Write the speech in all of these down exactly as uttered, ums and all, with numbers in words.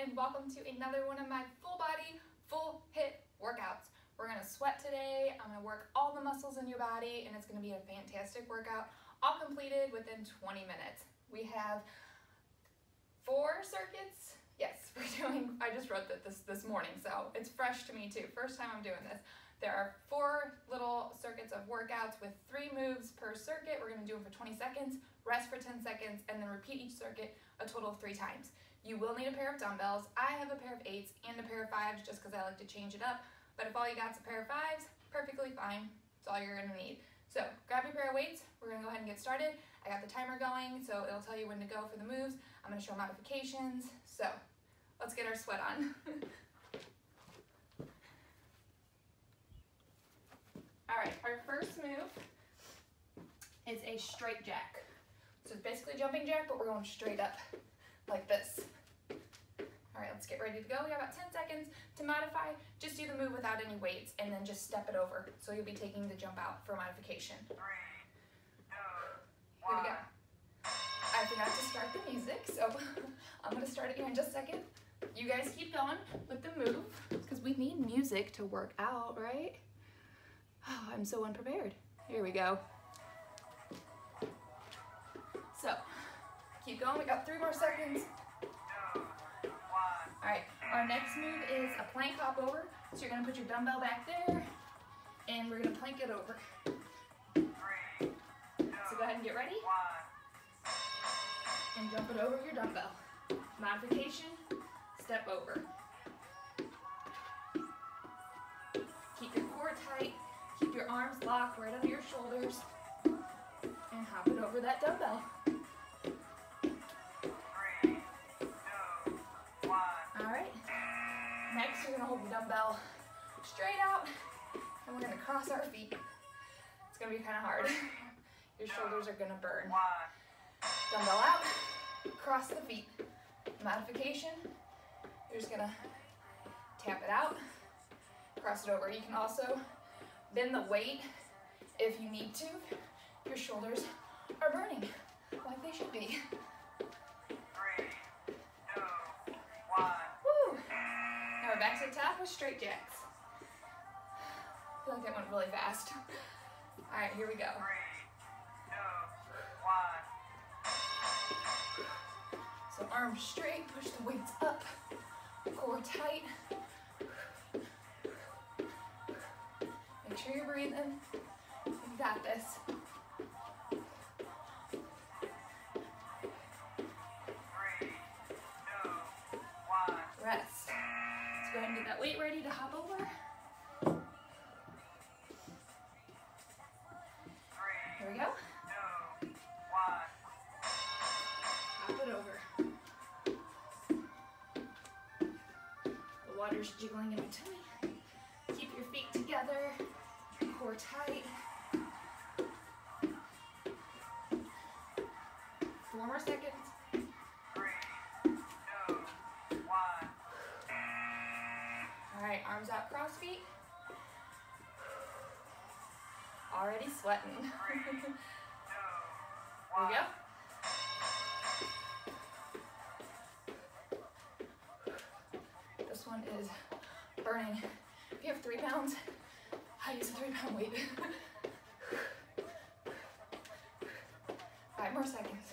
and welcome to another one of my full body, full hit workouts. We're gonna sweat today. I'm gonna work all the muscles in your body and it's gonna be a fantastic workout, all completed within twenty minutes. We have four circuits. Yes, we're doing, I just wrote that this this morning, so it's fresh to me too. First time I'm doing this. There are four little circuits of workouts with three moves per circuit. We're gonna do them for twenty seconds, rest for ten seconds, and then repeat each circuit a total of three times. You will need a pair of dumbbells. I have a pair of eights and a pair of fives just because I like to change it up. But if all you got is a pair of fives, perfectly fine. It's all you're gonna need. So grab your pair of weights. We're gonna go ahead and get started. I got the timer going, so it'll tell you when to go for the moves. I'm gonna show modifications. So let's get our sweat on. All right, our first move is a straight jack. So it's basically jumping jack, but we're going straight up like this. All right, let's get ready to go. We have about ten seconds to modify. Just do the move without any weights and then just step it over. So you'll be taking the jump out for modification. Three, two, Here we one. go. I forgot to start the music, so I'm gonna start it here in just a second. You guys keep going with the move because we need music to work out, right? Oh, I'm so unprepared. Here we go. So, keep going. We got three more seconds. Two, one. All right, our next move is a plank hop over. So you're gonna put your dumbbell back there and we're gonna plank it over. Three, two, So go ahead and get ready one. and jump it over your dumbbell. Modification, step over. Keep your core tight, keep your arms locked right under your shoulders and hop it over that dumbbell. Three, two, one. All right, next you're gonna hold the dumbbell straight out and we're gonna cross our feet. It's gonna be kind of hard. Your shoulders are gonna burn. One. Dumbbell out, cross the feet. Modification, you're just gonna tap it out, cross it over. You can also bend the weight if you need to. Your shoulders are burning like they should be. Three, two, one. Woo! Now we're back to the top with straight jacks. I feel like that went really fast. All right, here we go. Three, two, one. So arms straight, push the weights up, core tight. Make sure you're breathing. You got this. Three, two, one. Rest. Let's go ahead and get that weight ready to hop over. Three, Here we go. two, one. Hop it over. The water's jiggling in between. Keep your feet together, core tight. Four more seconds. Three, two, one. All right, arms out, cross feet. Already sweating. Three, two, There we one. go. This one is burning. If you have three pounds, I use a three pound weight. Five more seconds.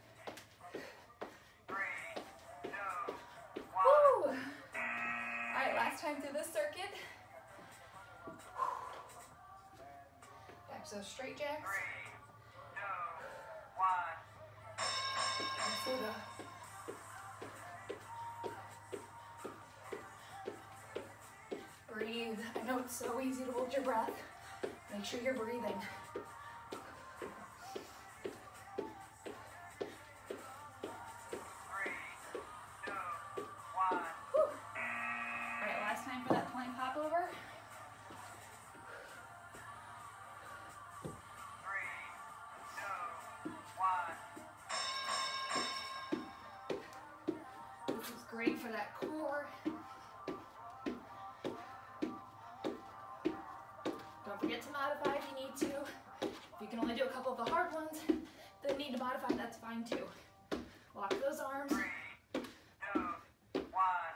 Three, two, Woo! one. All right, last time through this circuit. Back to those straight jacks. Three, two, one. And so the breathe. I know it's so easy to hold your breath. Make sure you're breathing. Three, two, one. Whew. All right, last time for that plank hop over. Three, two, one. This is great for that core. Don't forget to modify if you need to. If you can only do a couple of the hard ones that need to modify, that's fine too. Lock those arms. Three, two, one.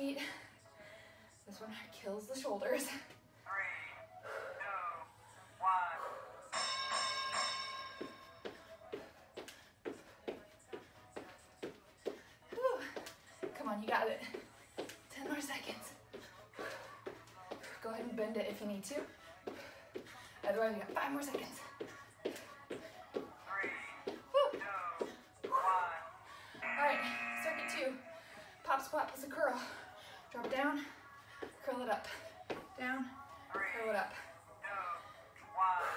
feet. This one kills the shoulders. Three, two, one. Whew. Come on, you got it. ten more seconds. Go ahead and bend it if you need to. Otherwise, we got five more seconds. Three, Whew. two, one. All right, circuit two. Pop squat plus a curl. Drop it down, curl it up. Down, curl it up. Two, one.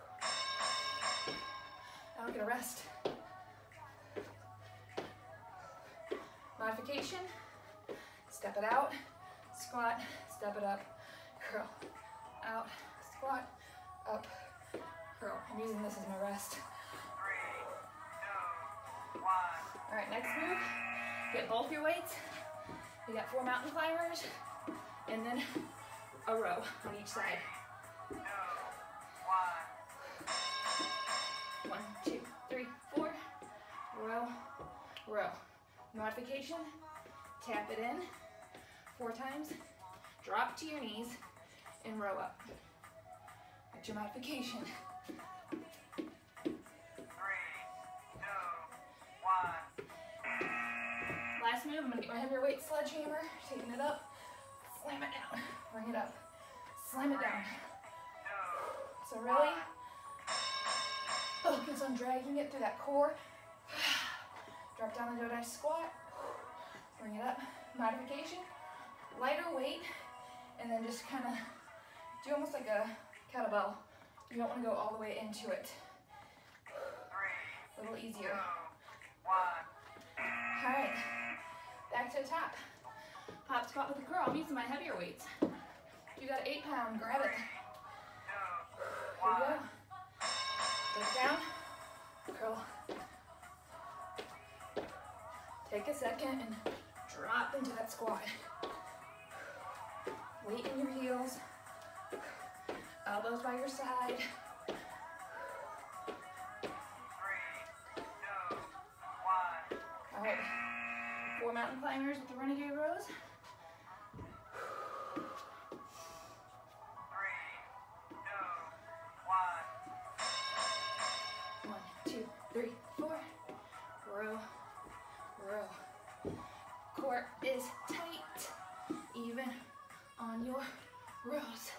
Now we're gonna rest. Modification, step it out, squat, step it up, curl, out, squat, up, curl. I'm using this as my rest. Three, two, one. All right, next move, get both your weights. You got four mountain climbers, and then a row on each side. Two, one. One, two, three, four, row, row. Modification, tap it in four times, drop to your knees, and row up. That's your modification. Three, two, one. Last move, I'm gonna get my heavier weight sledgehammer, taking it up, slam it down, bring it up, slam it down. So really, focus on dragging it through that core. Drop down the dodo squat, bring it up. Modification, lighter weight, and then just kind of do almost like a kettlebell. You don't want to go all the way into it. A little easier. All right, back to the top. Pop squat with a curl. I'm using my heavier weights. You got an eight pound, grab it. Here we go. Put it down, curl. Take a second and drop into that squat. Weight in your heels. Elbows by your side. All right, four mountain climbers with the renegade rows. One, two, three, four. Row, row. Core is tight, even on your rows.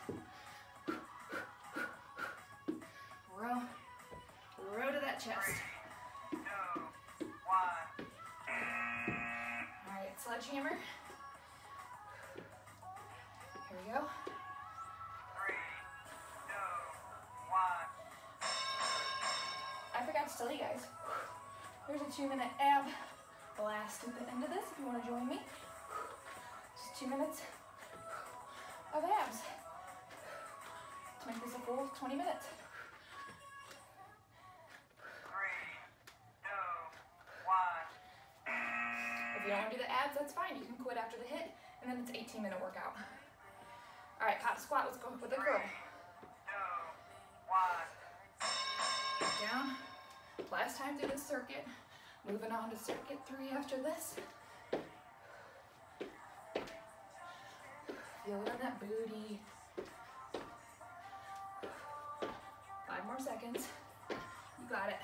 Row, row to that chest. All right, sledgehammer. Here we go. I forgot to tell you guys, there's a two minute ab blast at the end of this if you want to join me. Just two minutes of abs to make this a full twenty minutes. If you don't want to do the abs, that's fine. You can quit after the hit, and then it's an eighteen minute workout. All right, pop squat. Let's go with a curl. Down. Last time through this circuit. Moving on to circuit three after this. Feel it on that booty. Five more seconds. You got it.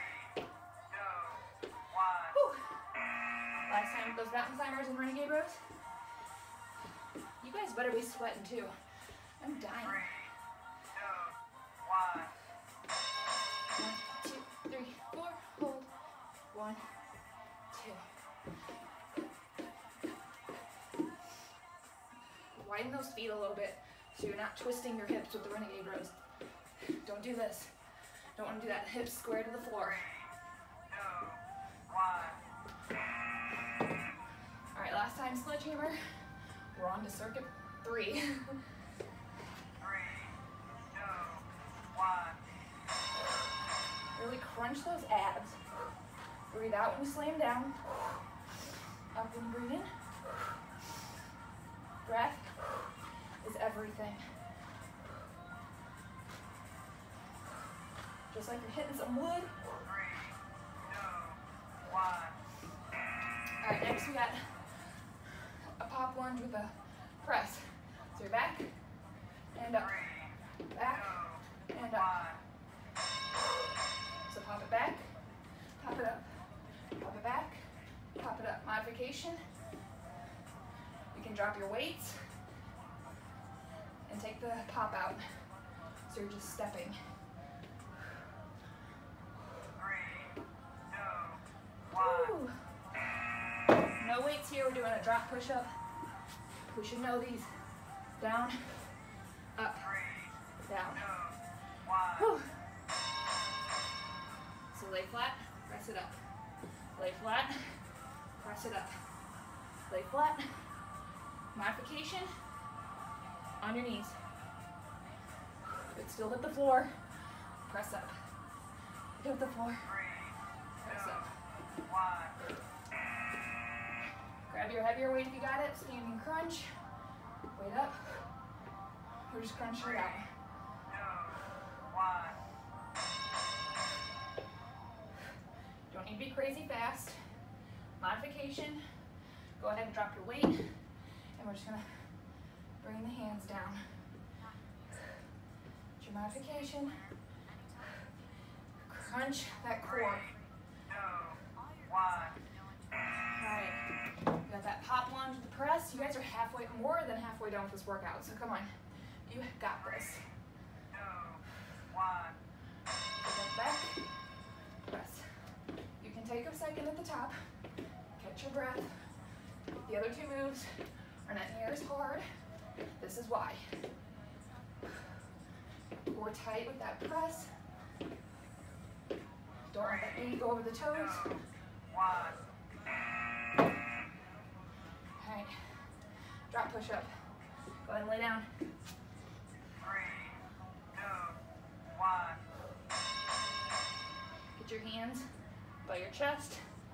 Whew. Last time those mountain climbers and renegade rows. You guys better be sweating too. I'm dying. One, two, three, four. Hold. One, two. Widen those feet a little bit so you're not twisting your hips with the renegade rows. Don't do this. Don't want to do that. Hips square to the floor. All right, last time sledgehammer. We're on to circuit three. Really crunch those abs. Breathe out when you slam down. Up and breathe in. Breath is everything. Just like you're hitting some wood. All right, next we got a pop lunge with a press. So you're back and up, back and up. So pop it back, pop it up, pop it back, pop it up. Modification. You can drop your weights and take the pop out. So you're just stepping. Woo. No weights here, we're doing a drop push-up. We should know these. Down, up, down. Whew. So lay flat, press it up. Lay flat, press it up. Lay flat. Modification, on your knees. But still hit the floor, press up. Hit the floor, press up. Grab your heavier weight if you got it. Standing crunch. Weight up. We're just crunching it out. Don't need to be crazy fast. Modification. Go ahead and drop your weight. And we're just going to bring the hands down. It's your modification. Crunch that core. Alright, you got that pop lunge with the press. You guys are halfway, more than halfway done with this workout, so come on. You got this. Put back, press. You can take a second at the top, catch your breath. The other two moves are not near as hard. This is why. Core tight with that press. Don't let that knee go over the toes. Alright, drop push up. Go ahead and lay down. Three, two, one. Get your hands by your chest.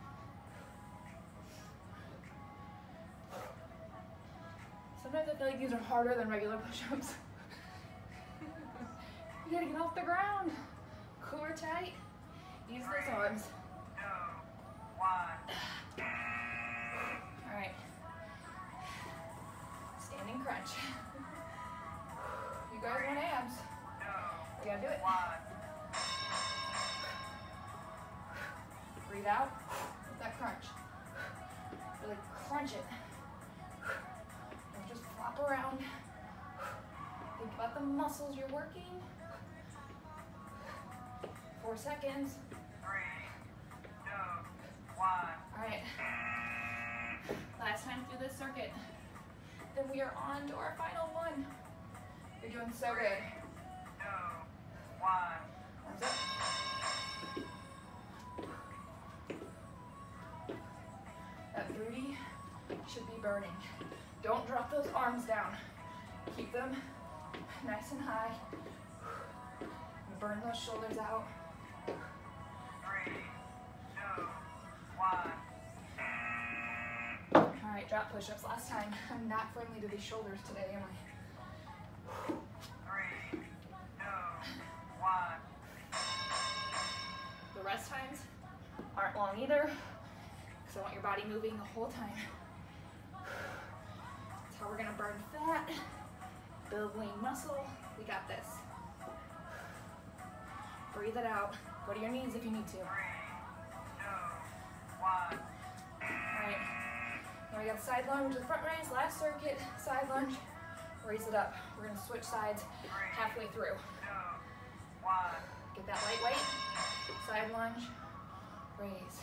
Sometimes I feel like these are harder than regular push-ups. You gotta get off the ground. Core tight. Use those arms. All right. Standing crunch. You guys want abs? You gotta do it. Breathe out with that crunch. Really crunch it. Don't just flop around. Think about the muscles you're working. Four seconds. All right, last time through this circuit. Then we are on to our final one. You're doing so good. Arms up. That booty should be burning. Don't drop those arms down. Keep them nice and high. Burn those shoulders out. Alright, drop push-ups. Last time. I'm not friendly to these shoulders today, am I? Three, two, one. The rest times aren't long either, because I want your body moving the whole time. That's how we're going to burn fat, build lean muscle. We got this. Breathe it out. Go to your knees if you need to. One. Alright, now we got side lunge to the front raise, last circuit, side lunge, raise it up. We're going to switch sides halfway through. One. Get that light weight, side lunge, raise.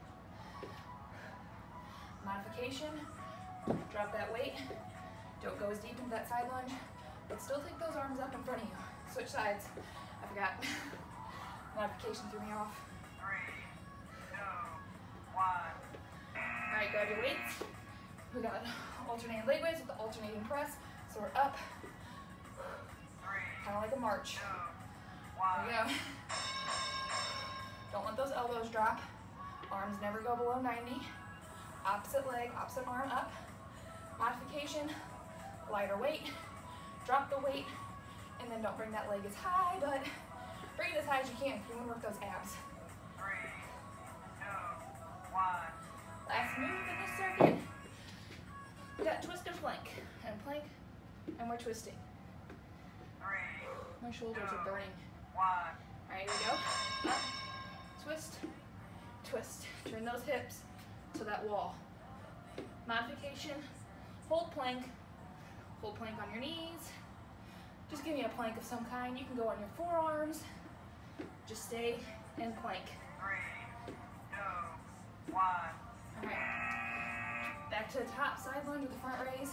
Modification, drop that weight. Don't go as deep into that side lunge, but still take those arms up in front of you. Switch sides. I forgot. Modification threw me off. Three, two, one. Alright, grab your weights. We got alternating leg weights with the alternating press. So we're up, kind of like a march. There we go. Don't let those elbows drop. Arms never go below ninety. Opposite leg, opposite arm up. Modification, lighter weight. Drop the weight, and then don't bring that leg as high, but bring it as high as you can if you want to work those abs. Three, two, one. Last move in this circuit. We got that twist and plank, and plank, and we're twisting. Three, My shoulders are burning. one. All right, here we go. Up, twist, twist. Turn those hips to that wall. Modification, hold plank, hold plank on your knees. Just give me a plank of some kind. You can go on your forearms. Just stay in plank. Three, two, one. All right. Back to the top, side lunge with the front raise.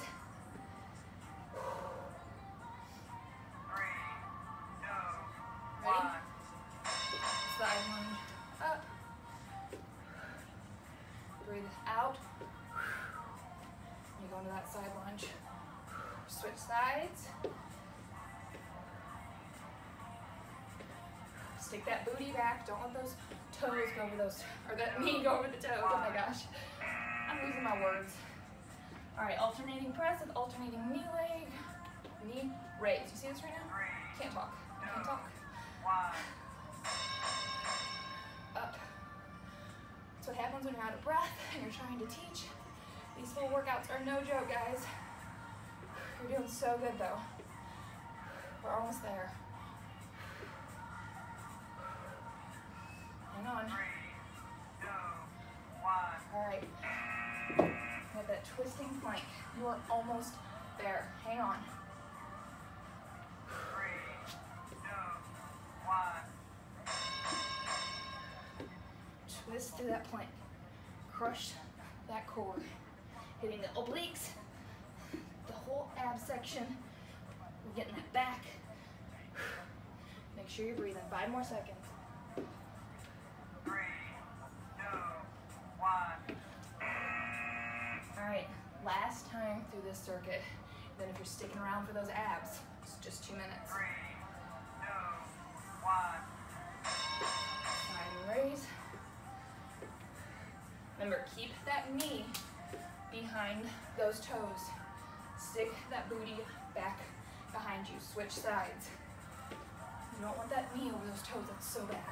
Three, two, Ready? one. Side lunge up. Breathe out. You go into that side lunge. Switch sides. Stick that booty back. Don't let those toes go over those, or that knee go over the toes. Oh my gosh. I'm losing my words. All right, alternating press with alternating knee leg. Knee raise. You see this right now? Three, Can't talk. I can't talk. one. Up. That's what happens when you're out of breath and you're trying to teach. These full workouts are no joke, guys. You're doing so good though. We're almost there. Hang on. Three, two, one. All right. With that twisting plank, you are almost there. Hang on. Three, two, one. Twist through that plank. Crush that core. Hitting the obliques, the whole ab section. We're getting that back. Make sure you're breathing. Five more seconds. Three, two, one. All right, last time through this circuit. Then if you're sticking around for those abs, it's just two minutes. Three, two, one. Side and raise. Remember, keep that knee behind those toes. Stick that booty back behind you. Switch sides. You don't want that knee over those toes. That's so bad.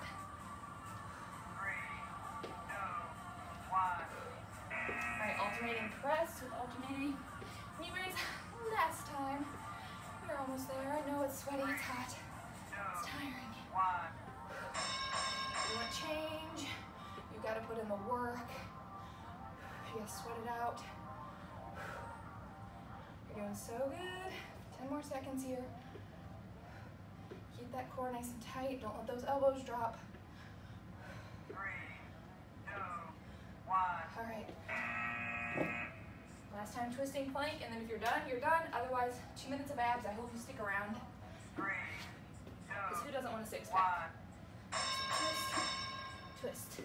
Three, two, one. All right, alternating press with alternating knee raise. Last time. You're almost there. I know it's sweaty, it's hot, it's Two, tiring. one. You want change, you gotta put in the work. You gotta sweat it out. You're doing so good. ten more seconds here. Keep that core nice and tight. Don't let those elbows drop. Three, two, one. All right. Last time twisting plank, and then if you're done, you're done. Otherwise, two minutes of abs. I hope you stick around. Three, Because who two, doesn't want a six one. pack? Twist, twist.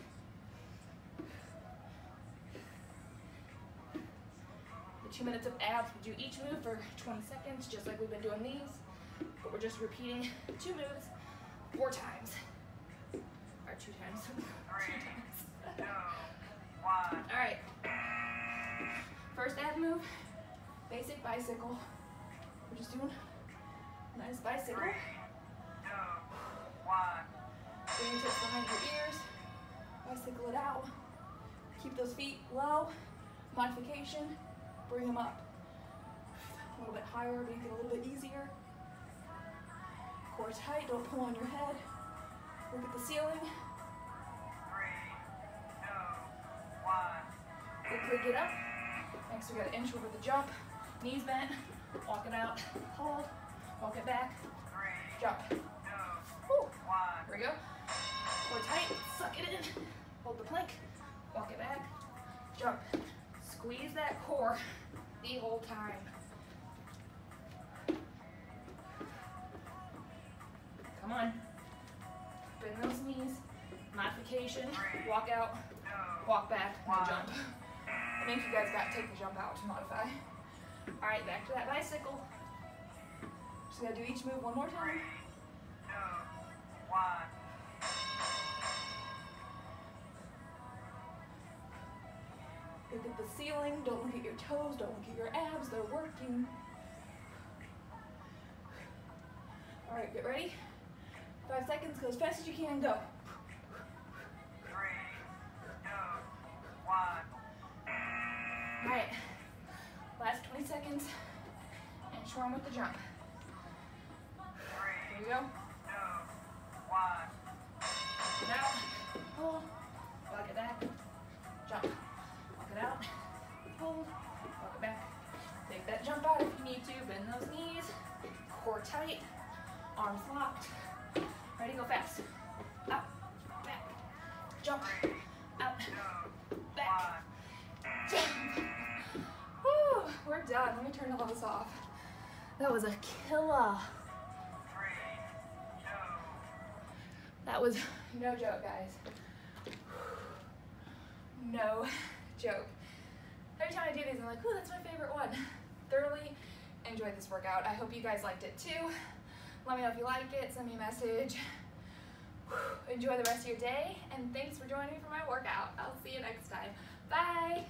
The two minutes of abs, we do each move for twenty seconds, just like we've been doing these. But we're just repeating two moves four times. Or two times. two times. Two, one. All right. First ab move, basic bicycle. We're just doing a nice bicycle. Three, two, one. Fingertips behind your ears. Bicycle it out. Keep those feet low. Modification. Bring them up. A little bit higher, make it a little bit easier. Core tight, don't pull on your head. Look at the ceiling. Three, two, one. Quickly get up. Next we got an inch over the jump. Knees bent. Walk it out. Hold. Walk it back. Three, Jump. two, Woo. one. Here we go. Core tight. Suck it in. Hold the plank. Walk it back. Jump. Squeeze that core the whole time. Come on. Bend those knees. Modification. Walk out. Walk back. And then jump. I think you guys got to take the jump out to modify. All right, back to that bicycle. Just gotta do each move one more time. Three, two, one. Look at the ceiling. Don't look at your toes. Don't look at your abs. They're working. All right, get ready. Five seconds. Go as fast as you can. Go. Three, two, one. All right. Last twenty seconds and shore them with the jump. Here we go. two, one. Get out, hold, walk it back, jump, walk it out, hold, walk it back. Take that jump out if you need to, bend those knees, core tight, arms locked. Ready, go fast. Up, back, jump, out, back, jump. Whew, we're done. Let me turn all this off. That was a killer. Three, two. That was no joke, guys. No joke. Every time I do these, I'm like, ooh, that's my favorite one. Thoroughly enjoyed this workout. I hope you guys liked it too. Let me know if you liked it. Send me a message. Enjoy the rest of your day, and thanks for joining me for my workout. I'll see you next time. Bye.